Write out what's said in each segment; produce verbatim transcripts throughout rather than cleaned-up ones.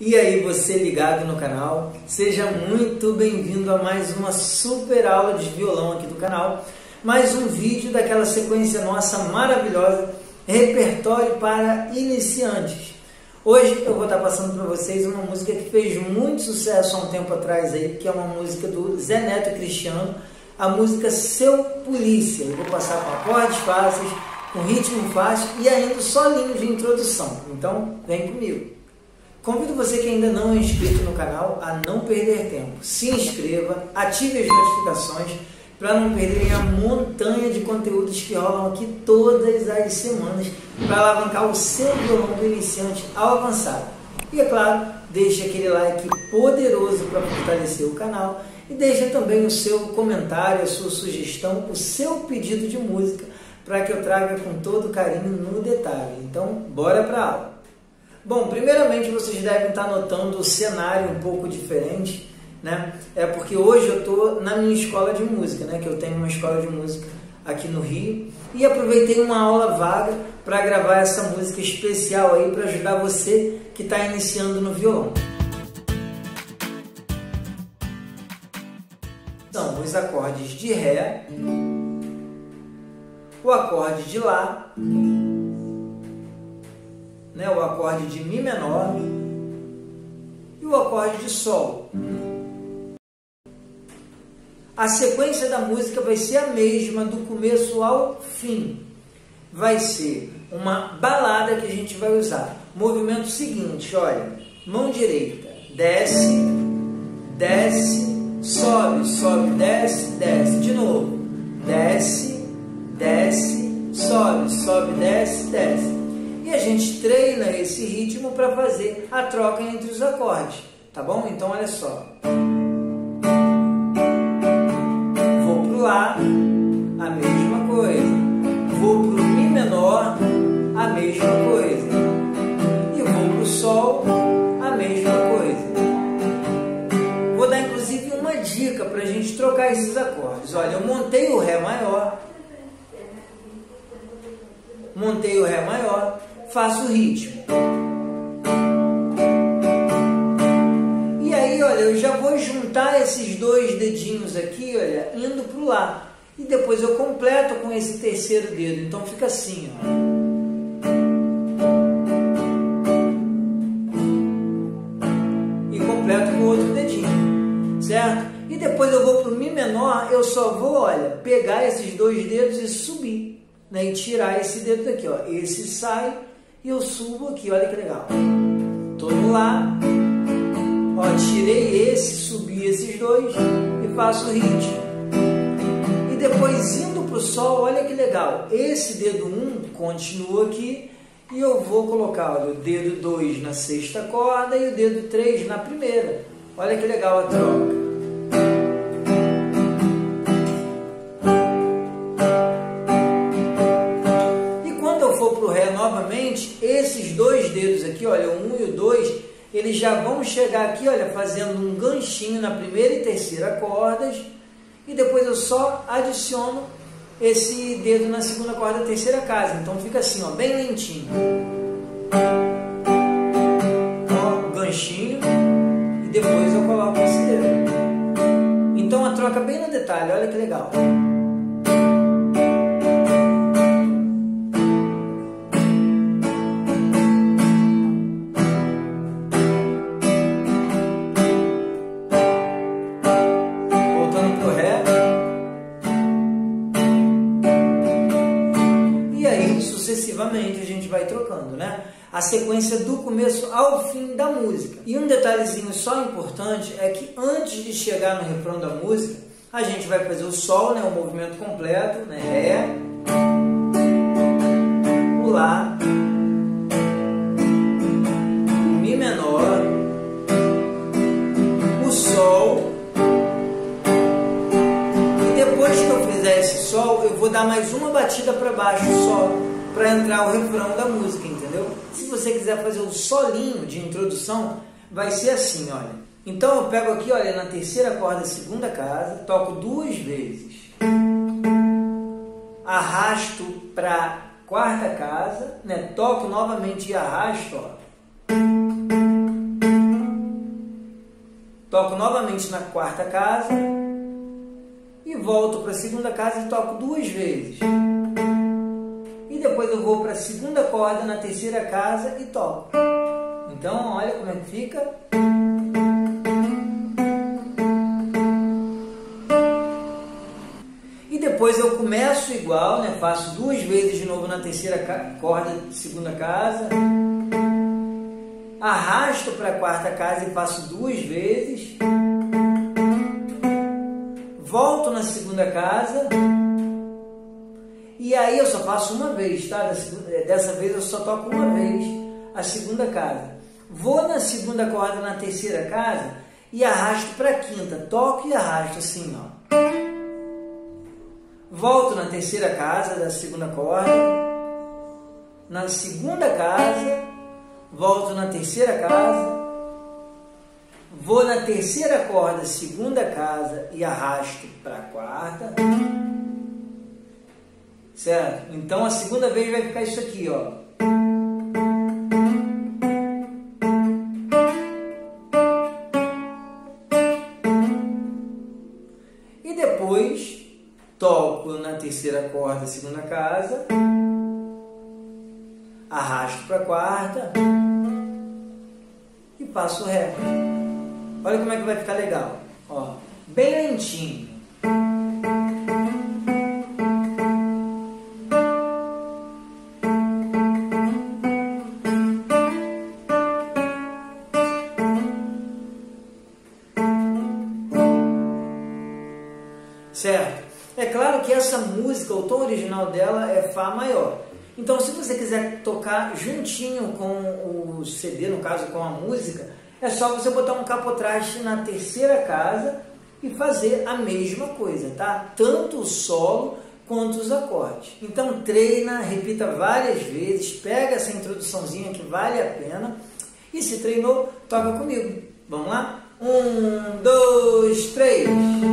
E aí, você ligado no canal, seja muito bem-vindo a mais uma super aula de violão aqui do canal, mais um vídeo daquela sequência nossa maravilhosa, repertório para iniciantes. Hoje eu vou estar passando para vocês uma música que fez muito sucesso há um tempo atrás aí, que é uma música do Zé Neto e Cristiano, a música Seu Polícia. Eu vou passar com acordes fáceis, com ritmo fácil e ainda solinho de introdução. Então, vem comigo. Convido você que ainda não é inscrito no canal a não perder tempo. Se inscreva, ative as notificações para não perderem a montanha de conteúdos que rolam aqui todas as semanas para alavancar o seu violão do iniciante ao avançado. E é claro, deixe aquele like poderoso para fortalecer o canal e deixe também o seu comentário, a sua sugestão, o seu pedido de música para que eu traga com todo carinho no detalhe. Então, bora para a aula. Bom, primeiramente vocês devem estar notando o cenário um pouco diferente, né? É porque hoje eu estou na minha escola de música, né? Que eu tenho uma escola de música aqui no Rio e aproveitei uma aula vaga para gravar essa música especial aí para ajudar você que está iniciando no violão. São os acordes de Ré, o acorde de Lá, né, o acorde de Mi menor e o acorde de Sol. A sequência da música vai ser a mesma do começo ao fim. Vai ser uma balada que a gente vai usar. Movimento seguinte, olha, mão direita, desce, desce, sobe, sobe, desce, desce, de novo, desce, desce, sobe, sobe, desce, desce. E a gente treina esse ritmo para fazer a troca entre os acordes, tá bom? Então olha só. Vou pro Lá, a mesma coisa. Vou pro Mi menor, a mesma coisa. E vou pro Sol, a mesma coisa. Vou dar inclusive uma dica para a gente trocar esses acordes. Olha, eu montei o Ré maior, montei o Ré maior, faço o ritmo. E aí, olha, eu já vou juntar esses dois dedinhos aqui, olha, indo para o Lá. E depois eu completo com esse terceiro dedo. Então fica assim, ó. E completo com o outro dedinho, certo? E depois eu vou para o Mi menor, eu só vou, olha, pegar esses dois dedos e subir, né? E tirar esse dedo daqui, ó. Esse sai e eu subo aqui, olha que legal. Tô no Lá, ó, tirei esse, subi esses dois e faço o ritmo. E depois indo pro Sol, olha que legal. Esse dedo um continua aqui e eu vou colocar, olha, o dedo dois na sexta corda e o dedo três na primeira. Olha que legal a troca. Novamente, esses dois dedos aqui, olha, o um e o dois, eles já vão chegar aqui, olha, fazendo um ganchinho na primeira e terceira cordas, e depois eu só adiciono esse dedo na segunda corda da terceira casa. Então fica assim, ó, bem lentinho. Ó, ganchinho, e depois eu coloco esse dedo. Então a troca bem no detalhe, olha que legal. Sucessivamente a gente vai trocando, né? A sequência do começo ao fim da música. E um detalhezinho só importante é que antes de chegar no refrão da música, a gente vai fazer o Sol, né? O movimento completo, né? Ré, o Lá, o Mi menor, o Sol. E depois que eu fizer esse Sol, eu vou dar mais uma batida para baixo só, para entrar o refrão da música, entendeu? Se você quiser fazer o solinho de introdução, vai ser assim, olha. Então eu pego aqui, olha, na terceira corda, segunda casa, toco duas vezes. Arrasto para quarta casa, né? Toco novamente e arrasto, ó. toco novamente na quarta casa e volto para a segunda casa e toco duas vezes. E depois eu vou para a segunda corda na terceira casa e toco. Então, olha como é que fica. E depois eu começo igual, né? Faço duas vezes de novo na terceira corda, segunda casa. Arrasto para a quarta casa e faço duas vezes. Volto na segunda casa. E aí eu só faço uma vez, tá? Dessa vez eu só toco uma vez a segunda casa. Vou na segunda corda na terceira casa e arrasto para a quinta. Toco e arrasto assim, ó. Volto na terceira casa da segunda corda. Na segunda casa, volto na terceira casa. Vou na terceira corda, segunda casa e arrasto para a quarta. Certo? Então a segunda vez vai ficar isso aqui, ó. E depois toco na terceira corda, segunda casa, arrasto para a quarta e passo ré. Olha como é que vai ficar legal, ó, bem lentinho. Certo? É claro que essa música, o tom original dela é Fá maior. Então, se você quiser tocar juntinho com o C D, no caso com a música, é só você botar um capotraste na terceira casa e fazer a mesma coisa, tá? Tanto o solo quanto os acordes. Então, treina, repita várias vezes, pega essa introduçãozinha que vale a pena e se treinou, toca comigo. Vamos lá? Um, dois, três...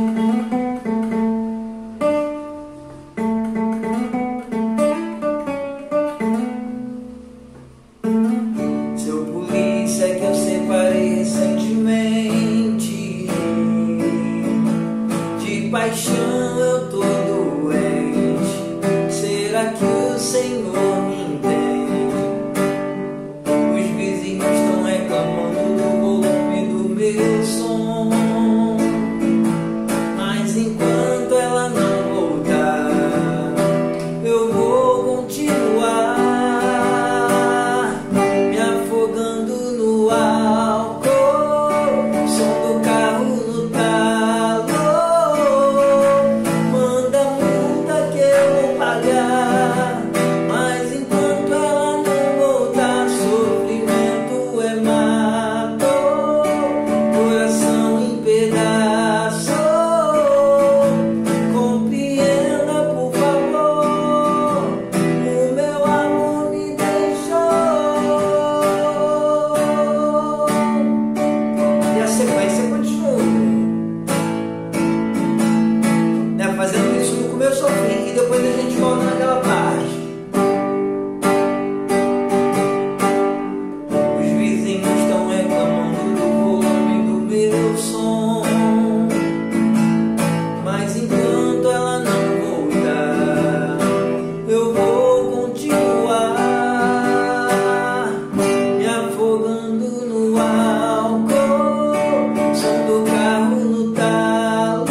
Paixão eu tô doente, será que o Senhor me entende? Os vizinhos estão reclamando do volume do meu som, mas enquanto ela não voltar, eu vou continuar me afogando no álcool, som do carro no talo. Mas enquanto ela não voltar, sofrimento é mato, coração em pedaços. Compreenda, por favor, o meu amor me deixou. E a sequência continua, né? Fazendo isso do começo ao fim. E depois a gente volta naquela parte. Os vizinhos estão reclamando do volume do meu som, mas enquanto ela não voltar, eu vou continuar me afogando no álcool, som do carro no talo.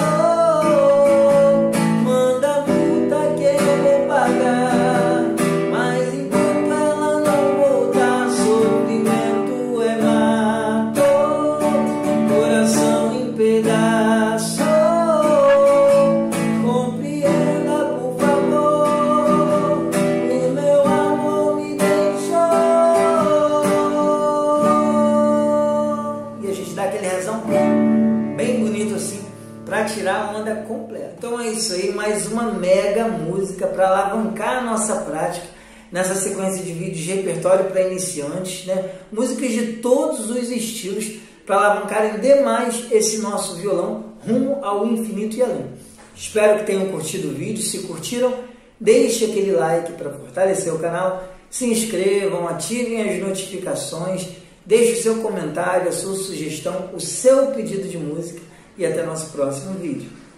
Manda multa que eu vou pagar, mas enquanto ela não voltar, sofrimento é mato, coração em pedaços. Compreenda, por favor, o meu amor me deixou. E a gente dá aquele rezão bem bonito assim, para tirar a onda completa. Então é isso aí, mais uma mega música para alavancar a nossa prática nessa sequência de vídeos de repertório para iniciantes, né? Músicas de todos os estilos para alavancarem demais esse nosso violão rumo ao infinito e além. Espero que tenham curtido o vídeo. Se curtiram, deixe aquele like para fortalecer o canal, se inscrevam, ativem as notificações, Deixe o seu comentário, a sua sugestão, o seu pedido de música e até nosso próximo vídeo.